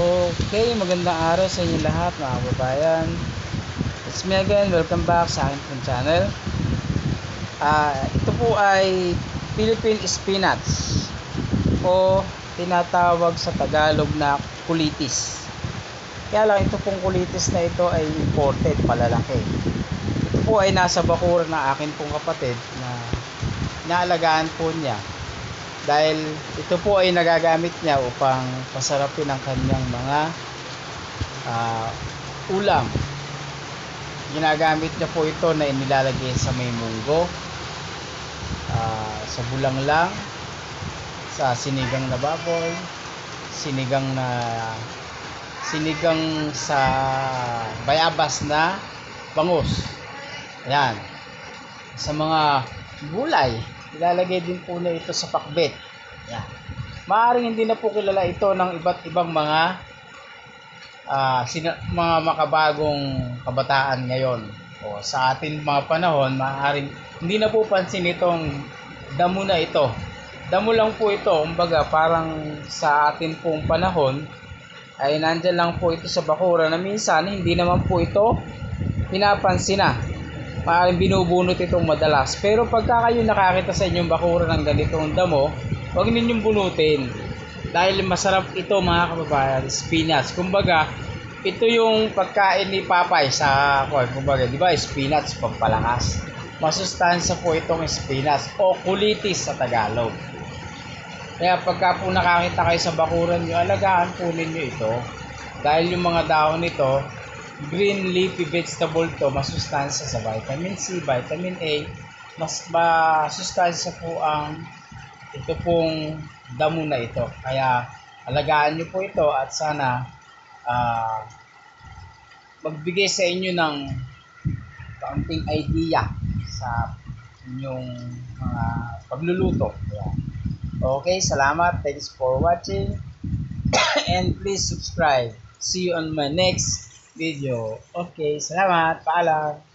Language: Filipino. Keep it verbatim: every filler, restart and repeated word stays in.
Okay, magandang araw sa inyo lahat mga kababayan. It's me again, welcome back sa aking pong channel. uh, Ito po ay Philippine spinach o tinatawag sa Tagalog na kulitis. Kaya lang ito pong kulitis na ito ay imported, palalaki. Ito po ay nasa bakuran ng akin pong kapatid na inaalagaan po niya, dahil ito po ay nagagamit niya upang pasarapin ang kanyang mga uh, ulam. Ginagamit niya po ito na inilalagay sa may munggo, uh, sa bulanglang, sa sinigang na baboy, sinigang na sinigang sa bayabas na bangus. Ayan, sa mga gulay, ilalagay din po na ito sa pakbet. Yan. Maaaring hindi na po kilala ito ng iba't ibang mga uh, sina- mga makabagong kabataan ngayon. O sa ating mga panahon, maaaring hindi na po pansin itong damo na ito. Damo lang po ito, kumbaga parang sa atin pong panahon ay nandyan lang po ito sa bakura na minsan hindi naman po ito pinapansin na. Maaaring binubunot itong madalas. Pero pagka kayo nakakita sa inyong bakura ng ganitong damo, huwag ninyong bunutin. Dahil masarap ito mga kababayan, spinach. Kumbaga, ito yung pagkain ni Papay sa, kumbaga, di ba, spinach, pampalakas. Masustansya po itong spinach o kulitis sa Tagalog. Kaya pagka po nakakita kayo sa bakuran nyo, alagaan po ninyo ito. Dahil yung mga dahon nito, green leafy vegetable to, masustansya sa vitamin C, vitamin A, mas masustansya po ang ito pong damo na ito. Kaya alagaan nyo po ito at sana uh, magbigay sa inyo ng kaunting idea sa inyong mga pagluluto. Ayan. Okay, salamat. Thanks for watching and please subscribe. See you on my next video. Okay, salamat. Paalam.